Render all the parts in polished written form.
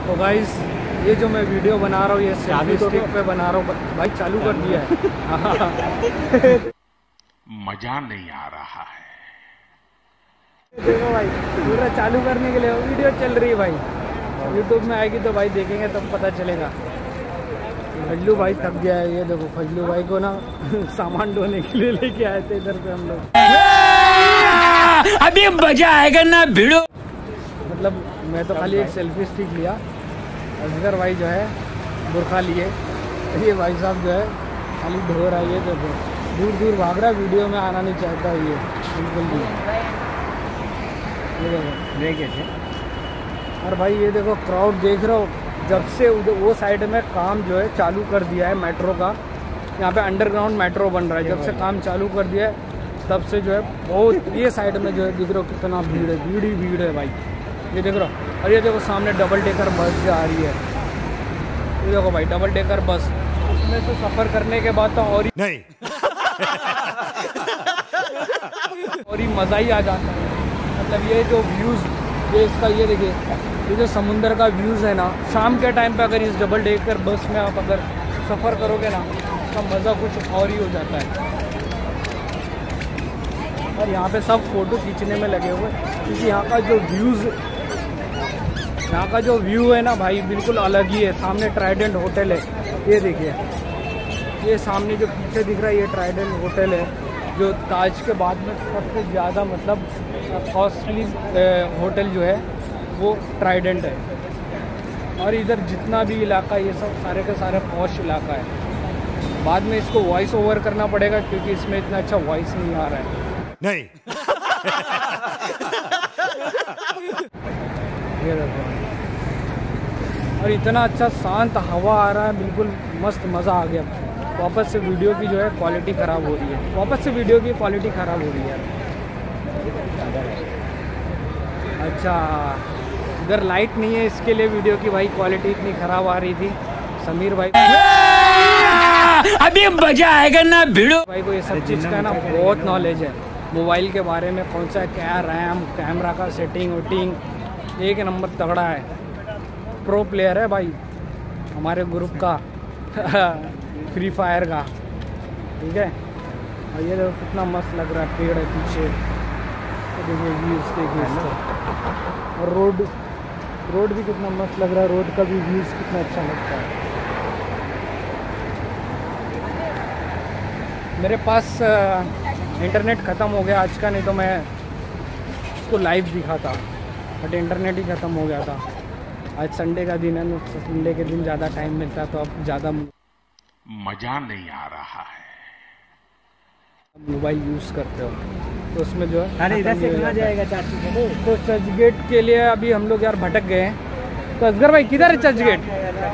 तो गाइस ये जो मैं वीडियो बना रहा हूँ ये सेल्फी स्टिक पे बना रहा हूँ भाई, चालू कर दिया है। मजा नहीं आ रहा है। देखो भाई पूरा चालू करने के लिए वीडियो चल रही है भाई, यूट्यूब में आएगी तो भाई देखेंगे तब पता चलेगा। फजलू भाई थक गया है, ये देखो फजलू भाई को ना सामान ढोने के लिए लेके आए थे इधर पे हम लोग। अभी मजा आएगा ना भिड़ो। मतलब मैं तो खाली एक सेल्फी स्टिक लिया, असगर भाई जो है बुरखा लिए, ये भाई साहब जो है खाली ढो रहा है। ये देखो दूर दूर भाग रहा है, वीडियो में आना नहीं चाहता ये बिल्कुल भी। ये देखो और भाई ये देखो क्राउड देख रहे हो, जब से वो साइड में काम जो है चालू कर दिया है मेट्रो का, यहाँ पे अंडरग्राउंड मेट्रो बन रहा है, जब से काम चालू कर दिया है तब से जो है बहुत ये साइड में जो है दिख रहा हो कितना भीड़ है, भीड़ ही भीड़ है भाई। ये देख रहा हो, और ये देखो सामने डबल डेकर बस जा रही है। ये देखो भाई डबल डेकर बस, उसमें से सफ़र करने के बाद तो और ही नहीं और ही मज़ा ही आ जाता है। मतलब ये जो व्यूज़, ये इसका ये देखिए, ये जो समुंदर का व्यूज़ है ना, शाम के टाइम पे अगर इस डबल डेकर बस में आप अगर सफ़र करोगे ना, उसका मज़ा कुछ और ही हो जाता है। और यहाँ पे सब फ़ोटो खींचने में लगे हुए, क्योंकि यहाँ का जो व्यू है ना भाई बिल्कुल अलग ही है। सामने ट्राइडेंट होटल है, ये देखिए, ये सामने जो पीछे दिख रहा है ये ट्राइडेंट होटल है, जो ताज के बाद में सबसे ज़्यादा मतलब कॉस्टली होटल जो है वो ट्राइडेंट है। और इधर जितना भी इलाका ये सब सारे के सारे पॉश इलाका है। बाद में इसको वॉइस ओवर करना पड़ेगा क्योंकि इसमें इतना अच्छा वॉइस नहीं आ रहा है। नहीं ये देखो, और इतना अच्छा शांत हवा आ रहा है, बिल्कुल मस्त मज़ा आ गया। वापस से वीडियो की जो है क्वालिटी ख़राब हो रही है, अच्छा इधर लाइट नहीं है, इसके लिए वीडियो की भाई क्वालिटी इतनी ख़राब आ रही थी। समीर भाई अभी मजा आएगा ना भिड़ो। भाई को ये सब चीज़ का ना बहुत नॉलेज है, मोबाइल के बारे में, कौन सा क्या रैम, कैमरा का सेटिंग वेटिंग एक नंबर तगड़ा है। प्रो प्लेयर है भाई हमारे ग्रुप का फ्री फायर का, ठीक है। और ये देखो कितना मस्त लग रहा है, पेड़ है पीछे, तो देखिए व्यूज़ देखिए इसका। और रोड भी कितना मस्त लग रहा है, रोड का भी व्यूज़ कितना अच्छा लगता है। मेरे पास इंटरनेट ख़त्म हो गया आज का, नहीं तो मैं उसको लाइव दिखाता, बट इंटरनेट ही ख़त्म हो गया था। आज संडे का दिन है ना, संडे के दिन ज़्यादा टाइम मिलता तो अब ज़्यादा मजा नहीं आ रहा है। मोबाइल यूज़ करते हो तो उसमें जो है अरे इधर से कहाँ जाएगा चाची को? तो चर्च गेट के लिए अभी हम लोग यार भटक गए हैं। तो असगर भाई किधर है चर्च गेट?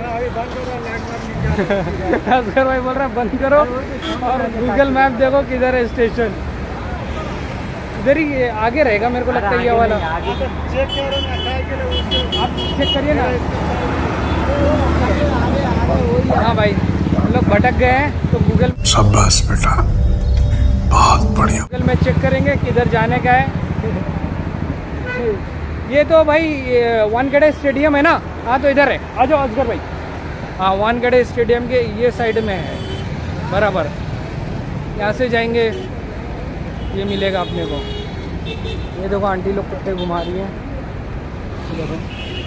असगर भाई बोल रहा है बंद करो और गूगल मैप देखो किधर है स्टेशन। इधर ही आगे रहेगा मेरे को लगता है ये वाला। आप चेक करिए ना। हाँ भाई हम लोग भटक गए हैं तो गूगल, शाबाश बेटा, बहुत बढ़िया। गूगल में चेक करेंगे किधर जाने का है। ये तो भाई वानखेड़े स्टेडियम है ना, हाँ तो इधर है, आ जाओ असगर भाई। हाँ वानखेड़े स्टेडियम के ये साइड में है बराबर, यहाँ से जाएंगे ये मिलेगा अपने को। ये देखो आंटी लोग कुत्ते घुमा रही हैं, देखो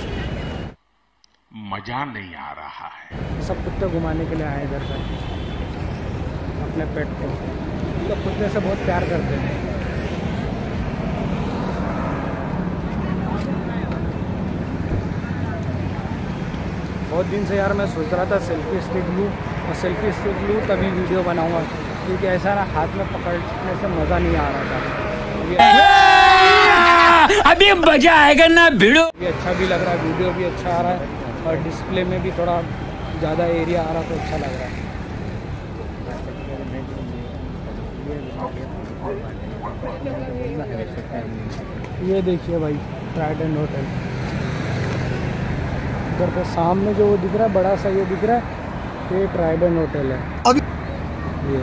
मजा नहीं आ रहा है। सब कुत्ते घुमाने के लिए आए इधर पर अपने पेट को। तो कुत्ते से बहुत प्यार करते हैं। बहुत दिन से यार मैं सोच रहा था सेल्फी स्टिक लूँ, और सेल्फी स्टिक लूँ तभी वीडियो बनाऊँगा, क्योंकि ऐसा ना हाथ में पकड़ने से मज़ा नहीं आ रहा था। अभी मजा आएगा ना भिड़ो। ये अच्छा भी लग रहा है, वीडियो भी अच्छा आ रहा है, और डिस्प्ले में भी थोड़ा ज़्यादा एरिया आ रहा तो अच्छा लग रहा है। ये देखिए भाई ट्राइडेंट होटल, इधर पे सामने जो वो दिख रहा है बड़ा सा ये दिख रहा है, ये ट्राइडेंट होटल है। अभी ये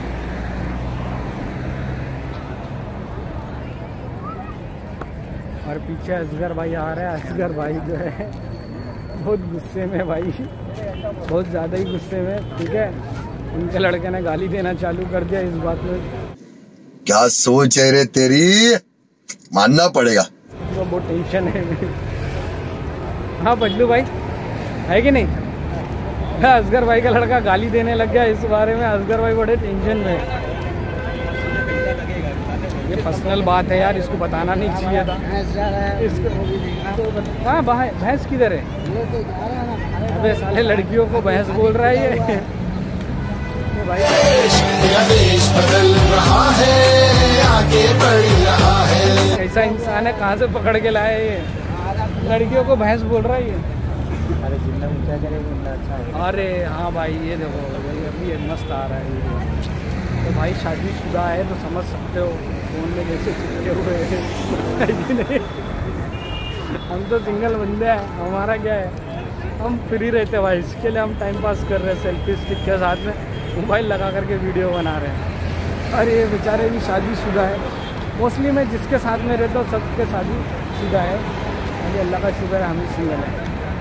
और और पीछे असगर भाई आ रहा है। असगर भाई जो है बहुत गुस्से में भाई, बहुत ज़्यादा ही गुस्से में। ठीक है, उनके लड़के ने गाली देना चालू कर दिया इस बात में। क्या सोच है रे तेरी, मानना पड़ेगा। तो बहुत टेंशन है। हाँ बजलू भाई है कि नहीं? असगर भाई का लड़का गाली देने लग गया, इस बारे में असगर भाई बड़े टेंशन में। ये पर्सनल बात है यार, इसको बताना नहीं चाहिए था इसको। हाँ भैंस किधर है? अबे साले लड़कियों को भैंस बोल रहा है ये भाई। देश बदल रहा है, आगे बढ़ रहा है। ऐसा इंसान है, कहाँ से पकड़ के लाया ये? लड़कियों को भैंस बोल रहा है ये। अरे जिंदा ऊंचा करे जिंदा अच्छा है। अरे हाँ भाई, ये देखो अभी ये मस्त आ रहा है ये। तो भाई शादीशुदा है तो समझ सकते हो, फोन में जैसे चिपके हुए है कि नहीं? हम तो सिंगल बंदे हैं, हमारा क्या है, हम फ्री रहते भाई। इसके लिए हम टाइम पास कर रहे हैं, सेल्फी स्टिक के साथ में मोबाइल लगा करके वीडियो बना रहे हैं। और ये बेचारे भी शादीशुदा है। मोस्टली मैं जिसके साथ में रहता हूँ सबके शादीशुदा है। अभी अल्लाह का शुक्र है हम ही सिंगल हैं।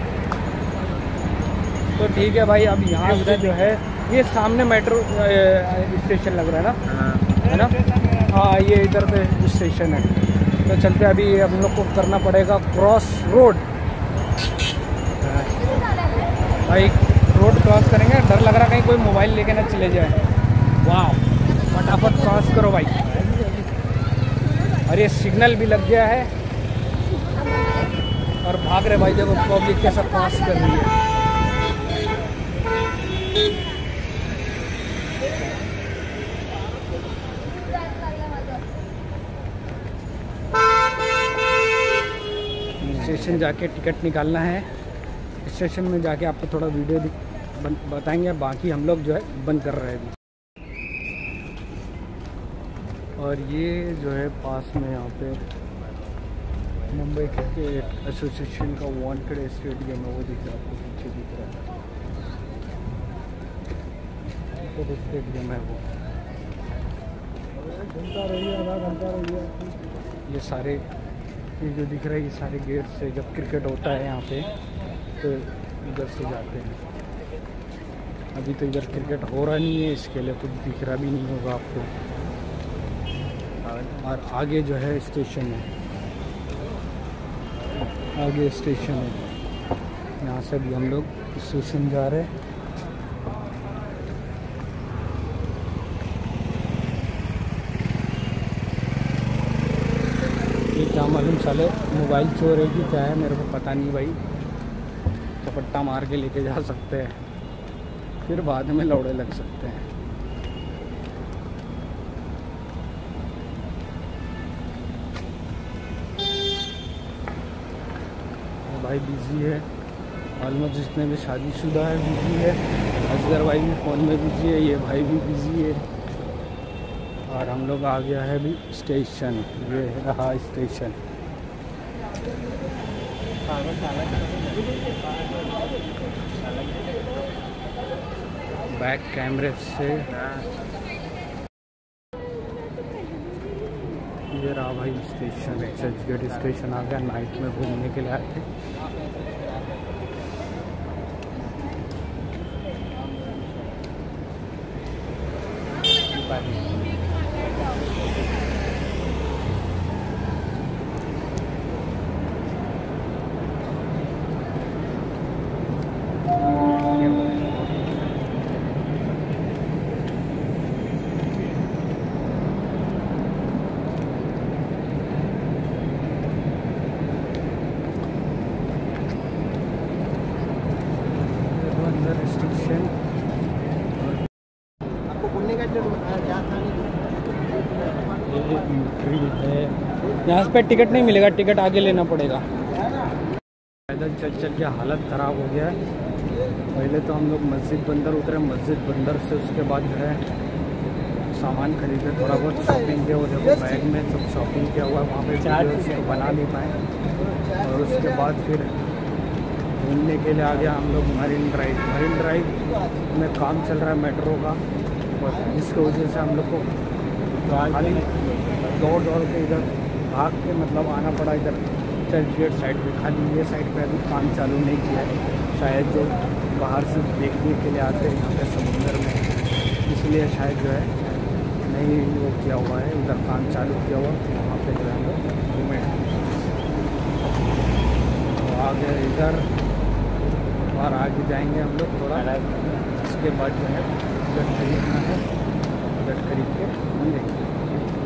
तो ठीक है भाई, अब यहाँ से जो है ये सामने मेट्रो स्टेशन लग रहा है ना, है ना? हाँ ये इधर पे स्टेशन है। तो चलते अभी हम लोग को करना पड़ेगा क्रॉस रोड। भाई रोड क्रॉस करेंगे, डर लग रहा कहीं कोई मोबाइल लेके ना चले जाए। वाह फटाफट क्रॉस करो भाई। और ये सिग्नल भी लग गया है और भाग रहे भाई। देखो पब्लिक कैसा क्रॉस कर रही है। स्टेशन जाके टिकट निकालना है। स्टेशन में जाके आपको थोड़ा वीडियो बताएंगे, बाकी हम लोग जो है बंद कर रहे हैं। और ये जो है पास में यहाँ पे मुंबई क्रिकेट एसोसिएशन का वानखेड़े स्टेडियम है, वो दिख रहा है आपको, पीछे दिख रहा है स्टेडियम है वो। घंटा रही है, आधा घंटा रही है। ये सारे ये जो दिख रहा है, ये सारे गेट से जब क्रिकेट होता है यहाँ पे तो इधर से जाते हैं। अभी तो इधर क्रिकेट हो रहा नहीं है, इसके लिए कुछ दिख रहा भी नहीं होगा आपको। और आगे जो है स्टेशन है, आगे स्टेशन है। यहाँ से भी हम लोग स्टेशन जा रहे हैं। ये क्या मालूम साले मोबाइल चोर है कि क्या है, मेरे को पता नहीं भाई। चपट्टा मार के लेके जा सकते हैं, फिर बाद में लौड़े लग सकते हैं। भाई बिजी है, ऑलमोस्ट जितने भी शादीशुदा है बिजी है। असगर भाई भी फ़ोन में बिजी है, ये भाई भी बिजी है। और हम लोग आ गया है अभी स्टेशन, ये रहा स्टेशन। बैक कैमरे से ये रहा भाई स्टेशन, चर्चगेट स्टेशन आ गया। नाइट में घूमने के लिए आए थे। यहाँ पे टिकट नहीं मिलेगा, टिकट आगे लेना पड़ेगा। पैदल चल चल के हालत ख़राब हो गया है। पहले तो हम लोग मस्जिद बंदर उतरे, मस्जिद बंदर से उसके बाद जो है सामान खरीदे, थोड़ा बहुत शॉपिंग किया। वो देखो बैग में सब शॉपिंग किया हुआ है, वहाँ पे उसको बना नहीं पाए। और उसके बाद फिर घूमने के लिए आ गया हम लोग मरीन ड्राइव। मरीन ड्राइव में काम चल रहा है मेट्रो का, और जिसकी वजह से हम लोग को खाली दौड़ दौड़ के इधर भाग के मतलब आना पड़ा इधर चर्च गेट साइड पे खाली, ये साइड पे अभी काम चालू नहीं किया है। शायद जो बाहर से देखने के लिए आते हैं यहाँ पे समुंदर में, इसलिए शायद जो है नहीं वो किया हुआ है, उधर काम चालू किया हुआ, तो वहाँ पे जो है हम लोग घूमें। तो आगे इधर और आगे जाएंगे हम लोग थोड़ा, इसके बाद जो है टिकट खरीदना है, टिकट खरीद के मिलेंगे।